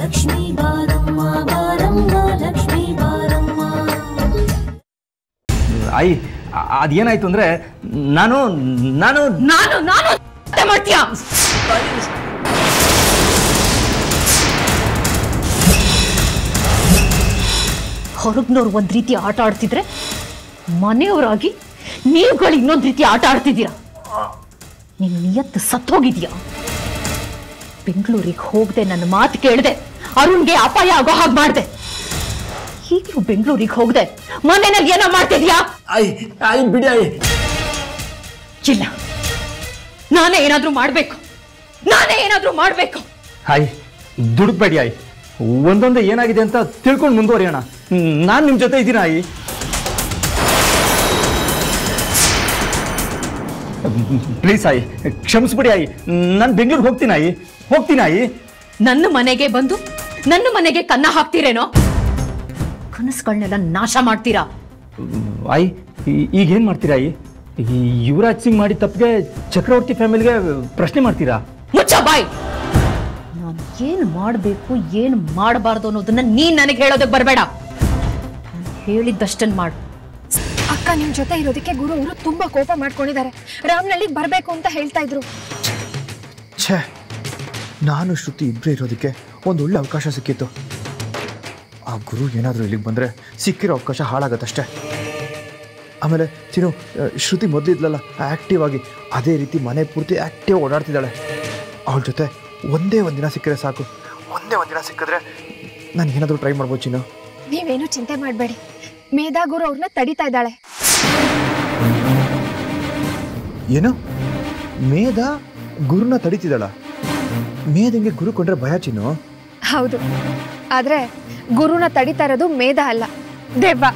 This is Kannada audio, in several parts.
ಲಕ್ಷ್ಮೀ ಬಾರಮ್ಮ ಬಾರಮ್ಮ ಲಕ್ಷ್ಮೀ ಬಾರಮ್ಮ. ಆಯಿ ಅದೇನಾಯ್ತು ಅಂದ್ರೆ ನಾನು ನಾನು ನಾನು ನಾನು ಮಾಡ್ತೀಯ ಹೊರಗ್ನವ್ರು ಒಂದ್ ರೀತಿ ಆಟ ಆಡ್ತಿದ್ರೆ ಮನೆಯವರಾಗಿ ನೀವುಗಳು ಇನ್ನೊಂದ್ ರೀತಿ ಆಟ ಆಡ್ತಿದ್ದೀರಾ. ನಿನ್ ನಿಯತ್ತು ಸತ್ತೋಗಿದ್ಯಾ. ಬೆಂಗಳೂರಿಗೆ ಹೋಗದೆ ನನ್ನ ಮಾತು ಕೇಳದೆ ಅರುಣ್ಗೆ ಅಪಾಯ ಆಗೋ ಹಾಗೆ ಮಾಡ್ದೆ. ಹೀಗೂ ಬೆಂಗಳೂರಿಗೆ ಹೋಗದೆ ಮನೆಯಲ್ಲಿ ಏನೋ ಮಾಡ್ತಿದ್ಯಾ. ಬಿಡಿ ಆಯಿ. ಇಲ್ಲ, ನಾನೇ ಏನಾದ್ರೂ ಮಾಡ್ಬೇಕು. ಆಯ್ ದುಡುಕ್ಬೇಡಿ ಆಯ್. ಒಂದೊಂದೇ ಏನಾಗಿದೆ ಅಂತ ತಿಳ್ಕೊಂಡು ಮುಂದುವರಿಯೋಣ. ನಾನು ನಿಮ್ ಜೊತೆ ಇದ್ದೀನ ಆಯಿ. ಪ್ಲೀಸ್ ಆಯಿ, ಕ್ಷಮಿಸ್ಬಿಡಿ ಆಯಿ. ನಾನು ಬೆಂಗಳೂರಿಗೆ ಹೋಗ್ತೀನಿ ಆಯಿ. ನನ್ನ ಮನೆಗೆ ಬಂದು ನನ್ನ ಮನೆಗೆ ಕನ್ನ ಹಾಕ್ತೀರೇನೋ. ಕನಸುಗಳನ್ನೆಲ್ಲ ನಾಶ ಮಾಡ್ತೀರಾ. ಆಯಿ ಈಗೇನ್ ಮಾಡ್ತೀರಾ ಆಯಿ? ಯುವರಾಜ್ ಸಿಂಗ್ ಮಾಡಿದ ತಪ್ಪಿಗೆ ಚಕ್ರವರ್ತಿ ಫ್ಯಾಮಿಲಿಗೆ ಪ್ರಶ್ನೆ ಮಾಡ್ತೀರಾ? ಮುಚ್ಚ ಬಾಯ್. ನಾನು ಏನು ಮಾಡಬೇಕು ಏನು ಮಾಡಬಾರ್ದು ಅನ್ನೋದನ್ನ ನೀನ್ ನನಗೆ ಹೇಳೋದಕ್ಕೆ ಬರಬೇಡ. ನಾನು ಹೇಳಿದ್ದಷ್ಟನ್ನು ಮಾಡು. ಅಕ್ಕ ನಿಮ್ ಜೊತೆ ಇರೋದಕ್ಕೆ ಗುರು ಅವರು ತುಂಬಾ ಕೋಪ ಮಾಡ್ಕೊಂಡಿದ್ದಾರೆ. ರಾಮನಳ್ಳಿಗೆ ಬರ್ಬೇಕು ಅಂತ ಹೇಳ್ತಾ ಇದ್ರು. ಛೇ, ನಾನು ಶ್ರುತಿ ಇಬ್ಬರೇ ಇರೋದಕ್ಕೆ ಒಂದು ಒಳ್ಳೆ ಅವಕಾಶ ಸಿಕ್ಕಿತ್ತು. ಆ ಗುರು ಏನಾದರೂ ಇಲ್ಲಿಗೆ ಬಂದರೆ ಸಿಕ್ಕಿರೋ ಅವಕಾಶ ಹಾಳಾಗತ್ತಷ್ಟೇ. ಆಮೇಲೆ ಚಿನ್ನು, ಶ್ರುತಿ ಮೊದಲಿದ್ಲಲ್ಲ ಆ್ಯಕ್ಟಿವ್ ಆಗಿ, ಅದೇ ರೀತಿ ಮನೆ ಪೂರ್ತಿ ಆ್ಯಕ್ಟಿವ್ ಓಡಾಡ್ತಿದ್ದಾಳೆ. ಅವಳ ಜೊತೆ ಒಂದೇ ಒಂದಿನ ಸಿಕ್ಕಿದ್ರೆ ಸಾಕು. ಒಂದೇ ಒಂದಿನ ಸಿಕ್ಕಿದ್ರೆ ನಾನು ಏನಾದರೂ ಟ್ರೈ ಮಾಡ್ಬೋದು ಚಿನ್ನು. ನೀವೇನು ಚಿಂತೆ ಮಾಡಬೇಡಿ. ಮೇಧಾ ಗುರು ಅವ್ರನ್ನ ತಡಿತಾ ಇದ್ದಾಳೆ. ಏನು? ಮೇಧಾ ಗುರುನ ತಡಿತಿದ್ದಾಳ? ಮೇಧಂಗೆ ಗುರು ಕೊಂಡ್ರೆ ಭಯ ಚಿನ್ನು. ಹೌದು, ಆದ್ರೆ ಗುರುನ ತಡಿತಾ ಇರೋದು ಮೇಧಾ ಅಲ್ಲ, ದೆವ್ವ.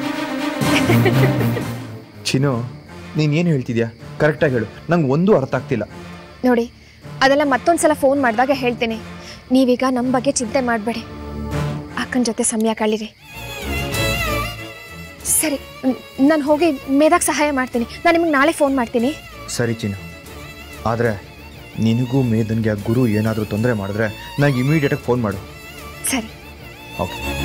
ಚಿನ್ನು, ನೀನೇನು ಹೇಳ್ತಿದ್ಯಾ? ಕರೆಕ್ಟಾಗಿ ಹೇಳು, ನಂಗೆ ಒಂದೂ ಅರ್ಥ ಆಗ್ತಿಲ್ಲ. ನೋಡಿ, ಅದೆಲ್ಲ ಮತ್ತೊಂದ್ಸಲ ಫೋನ್ ಮಾಡಿದಾಗ ಹೇಳ್ತೀನಿ. ನೀವೀಗ ನಮ್ಮ ಬಗ್ಗೆ ಚಿಂತೆ ಮಾಡಬೇಡಿ. ಅಕ್ಕನ ಜೊತೆ ಸಮಯ ಕಳೀರಿ. ಸರಿ, ನಾನು ಹೋಗಿ ಮೇಧಾಗೆ ಸಹಾಯ ಮಾಡ್ತೀನಿ. ನಾನು ನಿಮಗೆ ನಾಳೆ ಫೋನ್ ಮಾಡ್ತೀನಿ. ಸರಿ ಚಿನ್ನು, ಆದರೆ ನಿನಗೂ ಮೇಧನ್ಗೆ ಆ ಗುರು ಏನಾದರೂ ತೊಂದರೆ ಮಾಡಿದ್ರೆ ನನಗೆ ಇಮಿಡಿಯೇಟಾಗಿ ಫೋನ್ ಮಾಡು. ಸರಿ. ಓಕೆ.